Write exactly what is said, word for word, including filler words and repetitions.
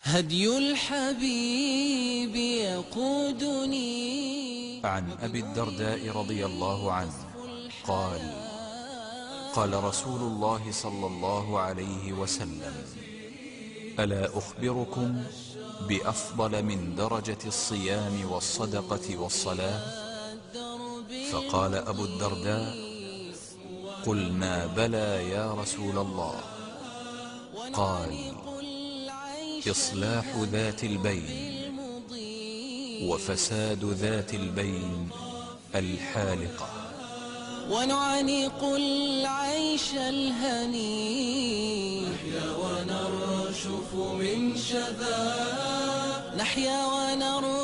هدي الحبيب يقودني. عن أبي الدرداء رضي الله عنه قال: قال رسول الله صلى الله عليه وسلم: ألا أخبركم بأفضل من درجة الصيام والصدقة والصلاة؟ فقال أبو الدرداء: قلنا بلى يا رسول الله. قال: إصلاح ذات البين، وفساد ذات البين الحالقة. ونعانق العيش الهني، نحيا ونرشف من شذا، نحيا ونرشف